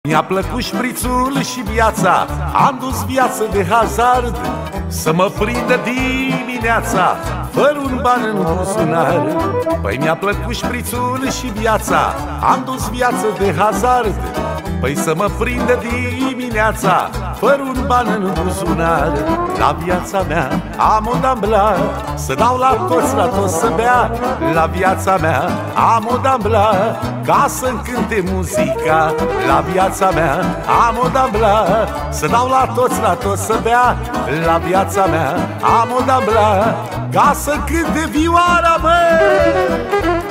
Mi-a plăcut șprițul și viața, am dus viață de hazard, să mă prindă dimineața, fără un ban în buzunar. Păi mi-a plăcut șprițul și viața, am dus viață de hazard, păi să mă prindă dimineața, fără un ban în buzunar. La viața mea am o dambla, să dau la toți să bea. La viața mea am o dambla, ca să-mi cânte muzica. La viața mea am o dambla, să dau la toți să bea. La viața mea am o dambla, ca să cânte vioara, măi!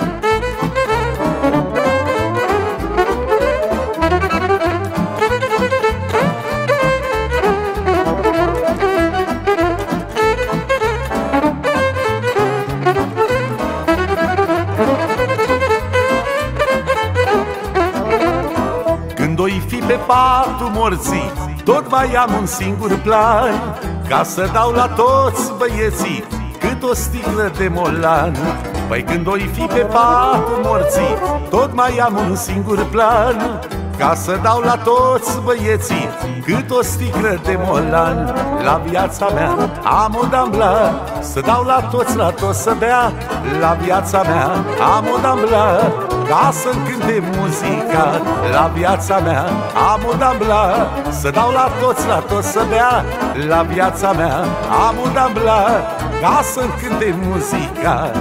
Când oi fi pe patul morții, tot mai am un singur plan, ca să dau la toți băieții cât o sticlă de molan. Păi când oi fi pe patul morții, tot mai am un singur plan, ca să dau la toți băieții cât o sticlă de molan. La viața mea am o dambla, să dau la toți să bea. La viața mea am o dambla, ca să-mi cânte muzica. La viața mea am o dambla, să dau la toți să bea. La viața mea am o dambla, ca să-mi cânte muzica.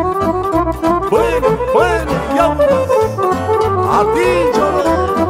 Până, ia atinge-o!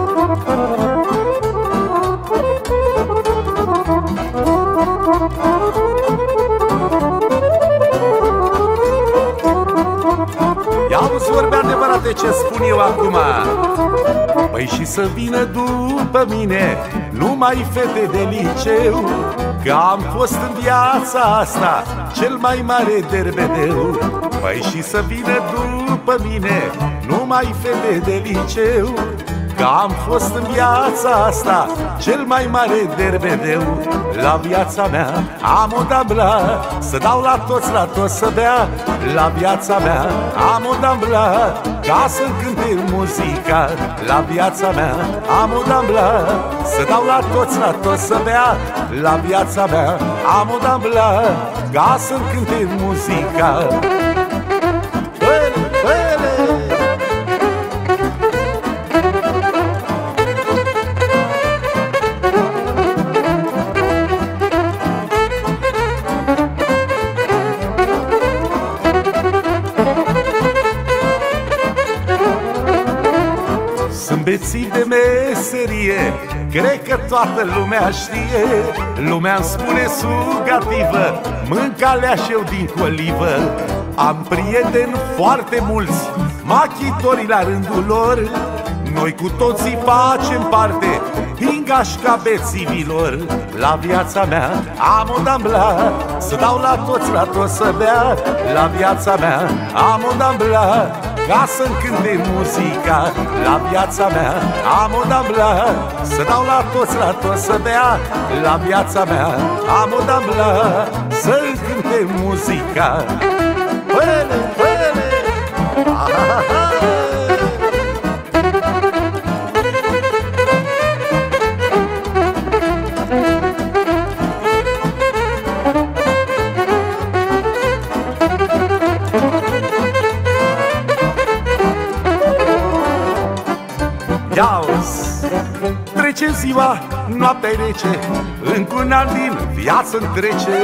Ia-uzi vorbe adevărate ce spun eu acum. Păi și să vină după mine numai fete de liceu, că am fost în viața asta cel mai mare derbedeu. Păi și să vină după mine numai fete de liceu, că am fost în viața asta cel mai mare derbedeu. La viața mea am o dambla, să dau la toți să bea. La viața mea am o dambla, ca să-mi cânte muzica. La viața mea am o dambla, să dau la toți să bea. La viața mea am o dambla, ca să-mi cânte muzica. Sunt bețiv de meserie, cred că toată lumea știe. Lumea-mi spune sugativă, mâncalea și eu din colivă. Am prieteni foarte mulți, machitori la rândul lor. Noi cu toții facem parte din gașca bețivilor. La viața mea am o dambla, să dau la toți să bea. La viața mea am o dambla, ca să-mi cânte muzica. La viața mea am o dambla, să dau la toți să bea. La viața mea am o dambla, să-mi cânte muzica. Păle, păle, ia-uzi, trece ziua, noaptea-i rece, încă un an din viață-mi trece.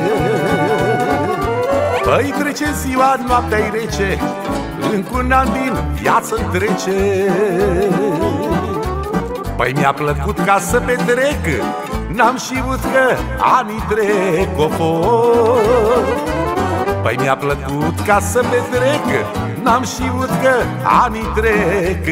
Păi trece ziua, noaptea-i rece, încă un an din viață-mi trece. Păi mi-a plăcut ca să petrec, n-am știut că anii trec ofo. Păi mi-a plăcut ca să petrec, n-am știut că anii trec.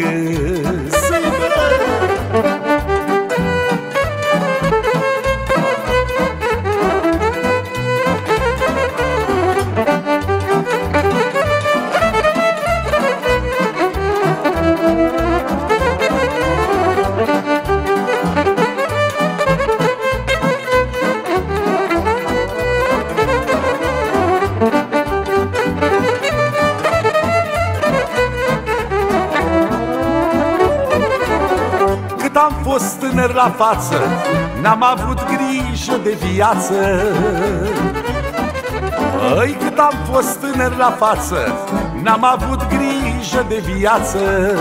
fost tânăr la față, n-am avut grijă de viață. Păi cât am fost tânăr la față, n-am avut grijă de viață.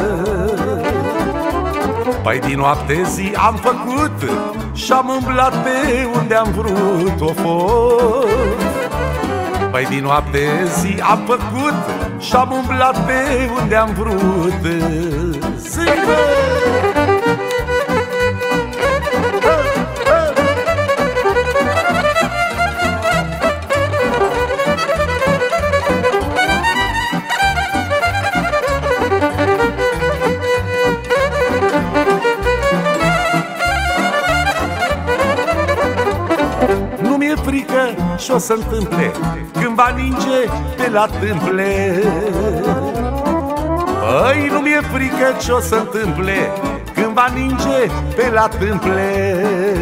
Păi din noapte zi am făcut și-am umblat pe unde am vrut o fost. Păi din noapte zi am făcut și-am umblat pe unde am vrut. Zi-mă! Frică și-o se întâmple când va ninge pe la tâmple. Păi nu mi-e frică ce-o se întâmple când va ninge pe la tâmple.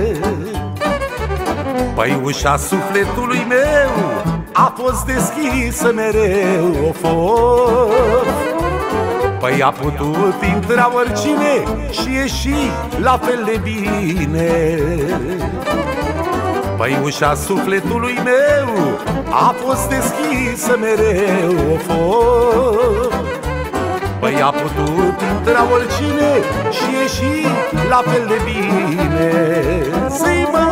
Păi ușa sufletului meu a fost deschisă mereu, o fost. Păi a putut intra oricine și ieși la fel de bine. Păi ușa sufletului meu a fost deschisă mereu, o fost. Păi a putut intra oricine și ieși la fel de bine. Zi, mă!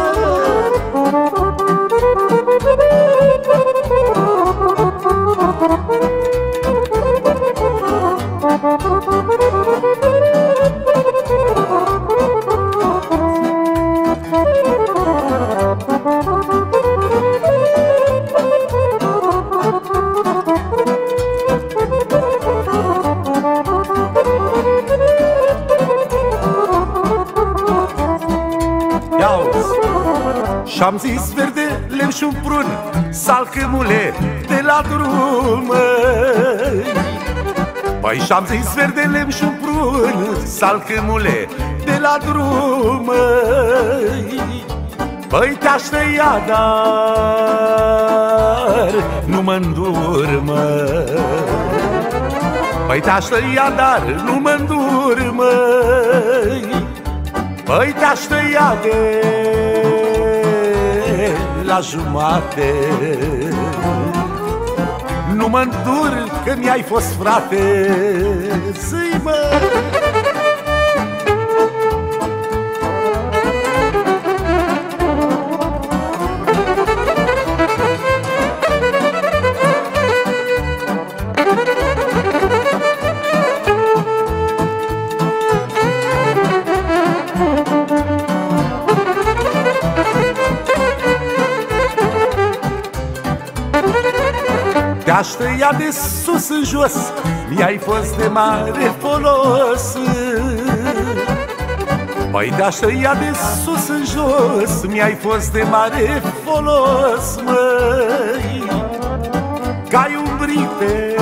Și-am zis verde, lemn și-un prun, salcâmule de la drum, măi. Păi și-am zis verde, lemn și-un prun, salcâmule de la drum, măi. Păi te-aș tăia, dar nu mă-ndur, măi. Păi te-aș tăia, dar nu mă-ndur, măi. Păi te-aș tăia de la jumate, nu mă-ndur că mi-ai fost frate. Zi, mă! Te-aș tăia de sus în jos, mi-ai fost de mare folos. Păi te-aș tăia de sus în jos, mi-ai fost de mare folos, măi. Că-ai umbrit pe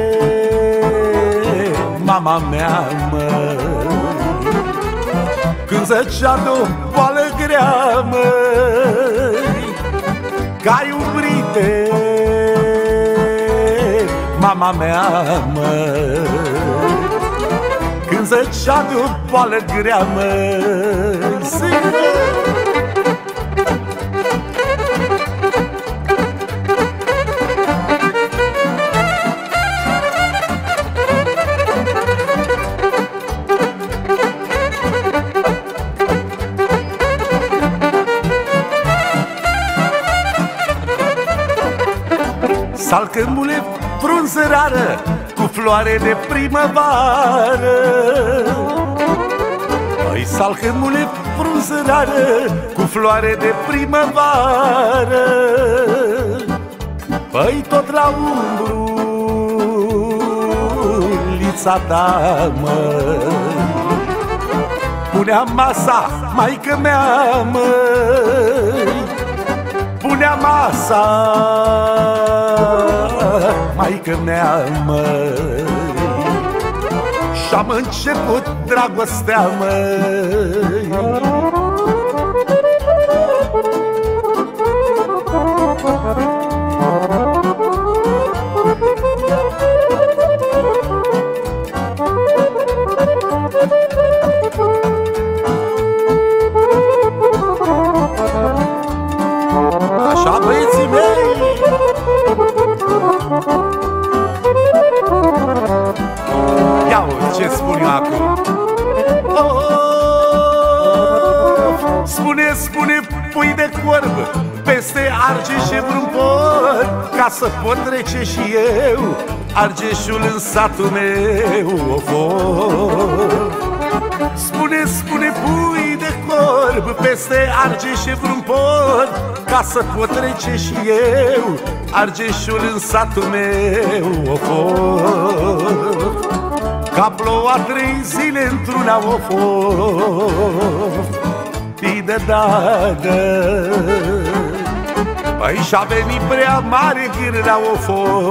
mama mea, măi, când zăcea de-o boală grea, măi. Că-ai umbrit pe mama mea, măi, când zăcea de-o boală grea, măi. Salcâmule, frunză rară, cu floare de primăvară. Păi salcâmule, frunză rară, cu floare de primăvară. Păi tot la umbrulița ta, măi, punea masa, maică mea, măi. Punea masa, maică mea, măi, și-am început dragostea, măi. Spune, spune, pui de corb peste Argeș și vreun pod, ca să pot trece și eu Argeșul în satul meu, of. Spune, spune, pui de corb peste Argeș și vreun pod, ca să pot trece și eu Argeșul în satul meu, of. Ca ploua 3 zile într-una, of. Da. Păi și-a venit prea mare gârda, of.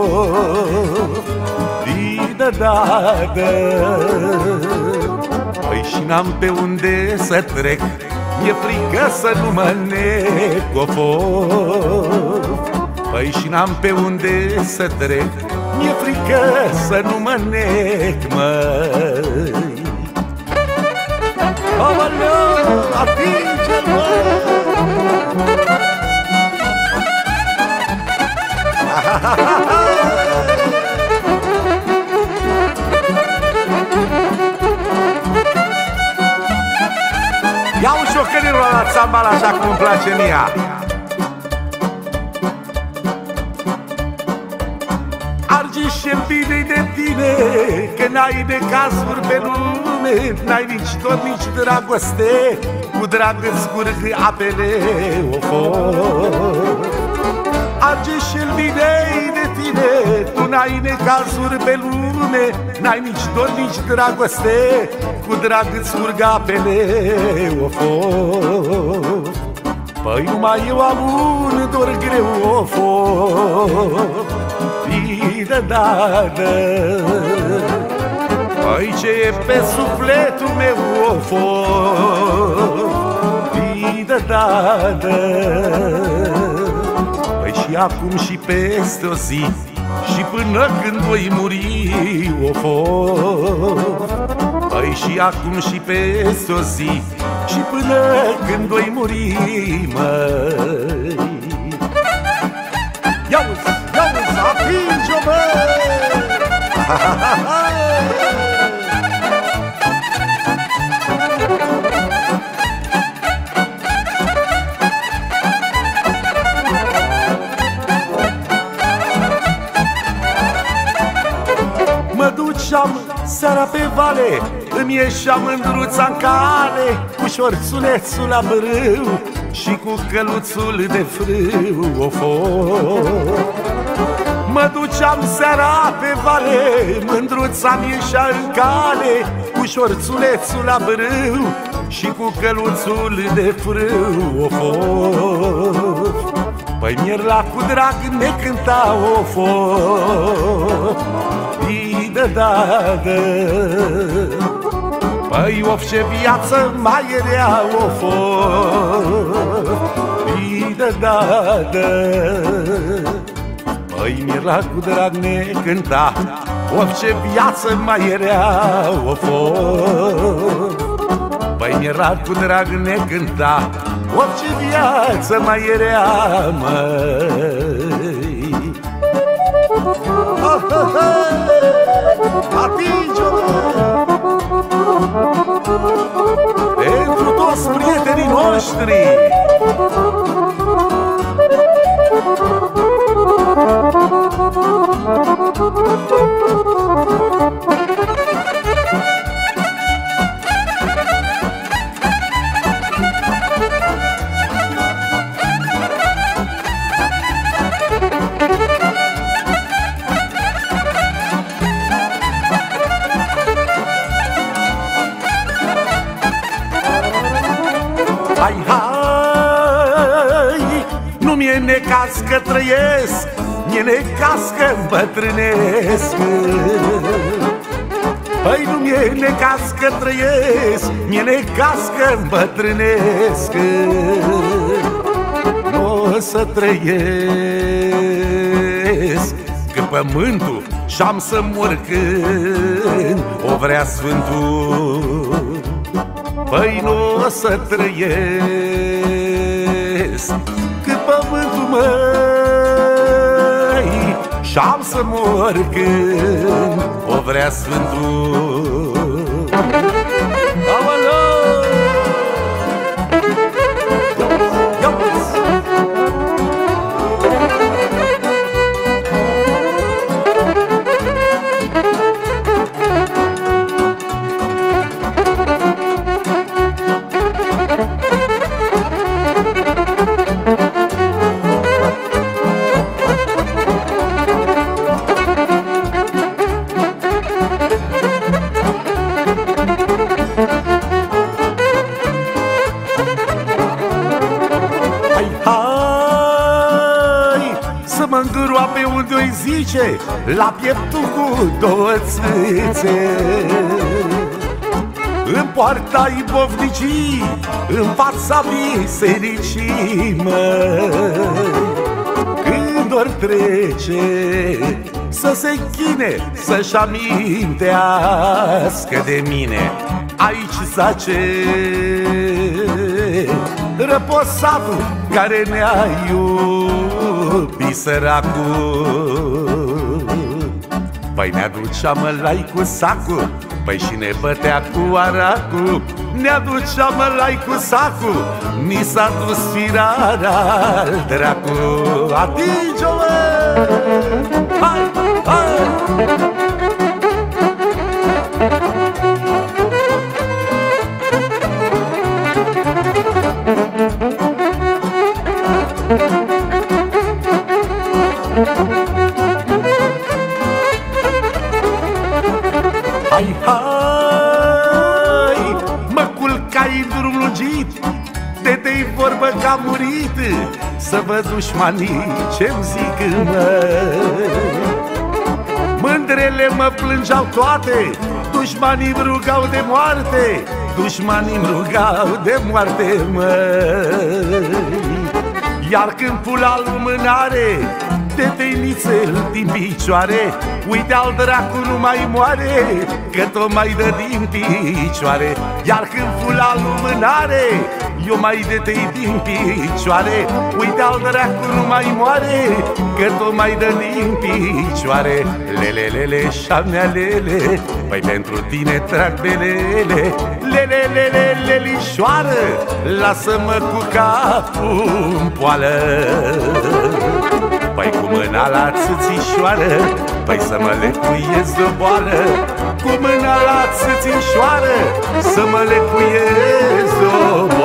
Da. Păi și n-am pe unde să trec, mi-e frică să nu mă nec, of. Păi și n-am pe unde să trec, mi-e frică să nu mă nec, măi. Aoleu, atinge-mă! Ia un șocănirul la țambal așa cum îmi place mie. Argeș-e bine de tine, că n-ai de cazuri pe lume, n-ai nici dor, nici dragoste, cu drag îți curg apele, of. Argeș-e bine de tine, tu n-ai necazuri pe lume, n-ai nici dor, nici dragoste, cu drag îți curg apele, of. Păi numai eu am un dor greu, of. Da. Păi ce e pe sufletul meu, of. Da. Păi și acum și peste o zi, și până când voi muri, of. Păi și acum și peste o zi, și până când voi muri, măi. Ia-uzi, ia-uzi, atinge-o, măi! Mă duceam seara pe vale, îmi ieșea mândruța-n cale, cu șorțulețul la brâu și cu căluțul de frâu, of. Mă duceam seara pe vale, mândruța-mi ieșea în cale, cu șorțulețul la brâu și cu căluțul de frâu, of. Păi mierla cu drag ne cânta, of. Da. Păi of, ce viață mai era, of. Da. Păi mierla cu drag ne cânta, of, ce viață mai era, of. Păi mierla cu drag ne cânta, of, ce viață mai era, măi. Atinge-o! Pentru toți prietenii noștri! Hai, hai, nu mi-e necaz că trăiesc, mi-e necaz că îmbătrânesc. Păi nu mi-e necaz că trăiesc, mi-e necaz că îmbătrânesc. Nu o să trăiesc, că pământul și-am să mor când o vrea Sfântul. Păi nu o să trăiesc, că pământul, măi, și-am să mor când o vrea Sfântul. Aoleu! doi zice, la pieptul cu două țâțe. În poarta-i bovnicii, în fața bisericii, măi. Când ori trece, să se închine, să-și amintească de mine. Aici zace răposatul care ne-a iubit, săracul. Păi ne aducea mălai cu sacul, păi și ne bătea cu aracul. Ne aducea mălai cu sacul, ni s-a dus firarea al dracu. Atinge-o, mă! Hai, hai! Hai, hai, mă culcai în drum lungit, de te-i vorbă că a murit. Să văd dușmanii ce-mi zic, măi. Mândrele mă plângeau toate, dușmanii-mi rugau de moarte, dușmanii-mi rugau de moarte, măi. Iar când pula lumânare, de teinițel din picioare, uite al dracu nu mai moare, că tot mai dă din picioare. Iar când fula lumânare, eu mai de tei din picioare, uite al dracu nu mai moare, că tot mai dă din picioare. Lelelele, șamnea lele, păi pentru tine trag belele. Lelelele, lelișoară, lasă-mă cu capul în poală. Păi cu mâna la țâțișoară, păi să mă lecuiez de boală. Cu mâna la țâțișoară, să mă lecuiez de